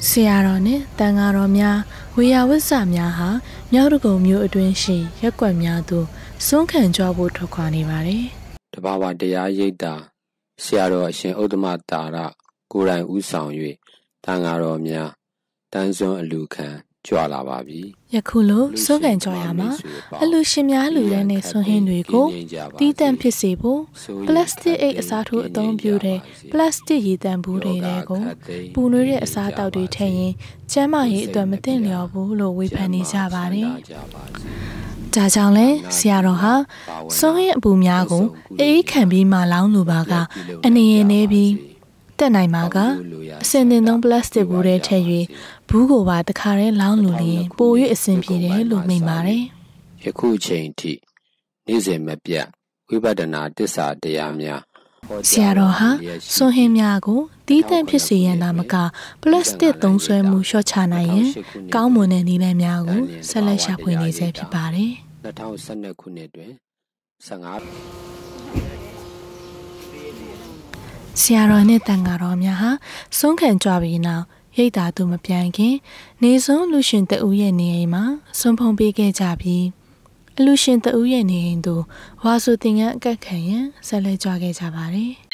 ဆရာတော်နဲ့တန်ဃာတော်များဝေယဝစ္စများဟာမြောက်တကုံမြို့အတွင်းရှိရက်ကွက်များသို့စွန့်ခံကြဖို့ထွက်ခွာနေပါတယ်။တဘာဝတရားရိပ်တာဆရာတော်အရှင်ဥဒ္ဓမတာရကိုယ်တိုင်ဦးဆောင်၍တန်ဃာတော်များတန်းစွန်းအလူခံကြွလာပါပြီ။ယခုလိုစွန့်ခံကြရမှာအလူရှင်များလူတန်းနဲ့စွန့်ဟင်းတွေကိုတီးတန့်ဖြစ်စေဖို့ပလတ်စတစ်အိတ်အစားထိုးအသုံးပြုတဲ့ပလတ်စတစ်ရေတန့်ဘူးတွေကိုပူနွေးတဲ့အစားတောက်တွေထည့်ရင်ကျန်းမာရေးအတွက်မသင့်လျော်ဘူးလို့ဝေဖန်နေကြပါတယ်။ဒါကြောင့်လဲဆရာတော်ဟာစွန့်ဟင်းအပူများကိုအေးခံပြီးမှလောင်းလိုပါကအနေရနေပြီးတက်နိုင်မှာကအစင်တင်သုံးပလတ်စတစ်ဘူးတွေထည့်၍ဘူးကိုပါတခါတည်းလောင်းလို့လျင်ပို၍အဆင်ပြေတယ်လို့မိန့်ပါတယ်။ယခုချိန်ထိနေ့စဉ်မပြတ်ဝိပဿနာတစ္ဆာတရားများဆရာတော်ဟာစွန့်ဟင်းများကိုတီးတန့်ဖြစ်စေရန်သာမကပလတ်စတစ်သုံးစွဲမှုလျှော့ချနိုင်ရင်ကောင်းမွန်တဲ့နည်းလမ်းများကိုဆက်လက်ရှာဖွေနေဆဲဖြစ်ပါတယ်။2012ခုနှစ်တွင်15 ဆရာတော်နဲ့တန်ဃာတော်များဟာစွန့်ခံကြပြီးနောက်ရိတ်တာသူမပြန်ခင်နေဆုံးလူရှင်တဦးရဲ့နေအိမ်မှာစွန့်ဖုံးပေးခဲ့ကြပြီးအလူရှင်တဦးရဲ့နေအိမ်သို့ဝါဆိုတင်ငန်းအကက်ခံရန်ဆက်လက်ကြွခဲ့ကြပါတယ်။